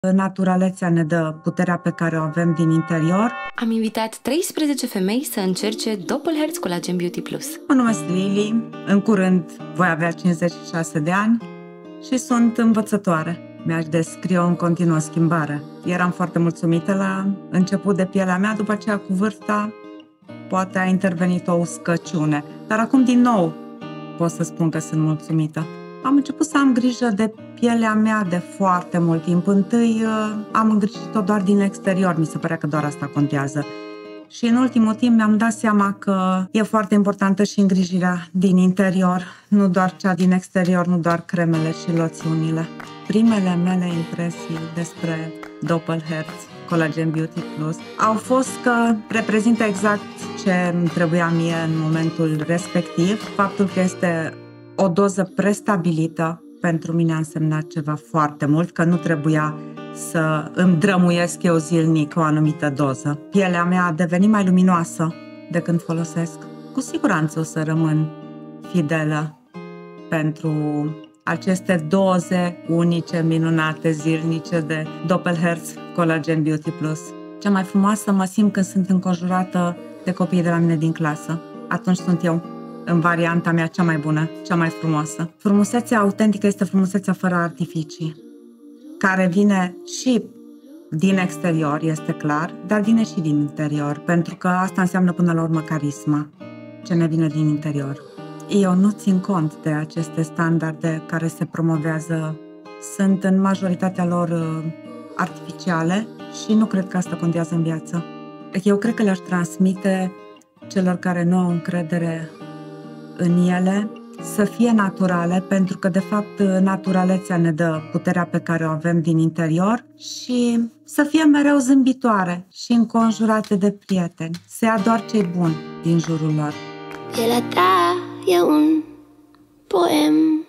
Naturalețea ne dă puterea pe care o avem din interior. Am invitat 13 femei să încerce Doppelherz Collagen Beauty Plus. Mă numesc Lili, în curând voi avea 56 de ani și sunt învățătoare. Mi-aș descrie în continuă schimbare. Eram foarte mulțumită la început de pielea mea, după aceea cu vârsta poate a intervenit o uscăciune. Dar acum din nou pot să spun că sunt mulțumită. Am început să am grijă de pielea mea de foarte mult timp. Întâi am îngrijit-o doar din exterior, mi se părea că doar asta contează. Și în ultimul timp mi-am dat seama că e foarte importantă și îngrijirea din interior, nu doar cea din exterior, nu doar cremele și loțiunile. Primele mele impresii despre Doppelherz Collagen Beauty Plus au fost că reprezintă exact ce îmi trebuia mie în momentul respectiv. Faptul că este o doză prestabilită pentru mine a însemnat ceva foarte mult, că nu trebuia să îmi drămuiesc eu zilnic o anumită doză. Pielea mea a devenit mai luminoasă de când folosesc. Cu siguranță o să rămân fidelă pentru aceste doze unice, minunate, zilnice de Doppelherz Collagen Beauty Plus. Cea mai frumoasă mă simt când sunt înconjurată de copiii de la mine din clasă. Atunci sunt eu în varianta mea cea mai bună, cea mai frumoasă. Frumusețea autentică este frumusețea fără artificii, care vine și din exterior, este clar, dar vine și din interior, pentru că asta înseamnă până la urmă carisma, ce ne vine din interior. Eu nu țin cont de aceste standarde care se promovează, sunt în majoritatea lor artificiale și nu cred că asta contează în viață. Eu cred că le-aș transmite celor care nu au încredere în ele să fie naturale, pentru că de fapt naturalețea ne dă puterea pe care o avem din interior, și să fie mereu zâmbitoare și înconjurate de prieteni, să ia doar ce-i bun din jurul lor. Pielea ta e un poem.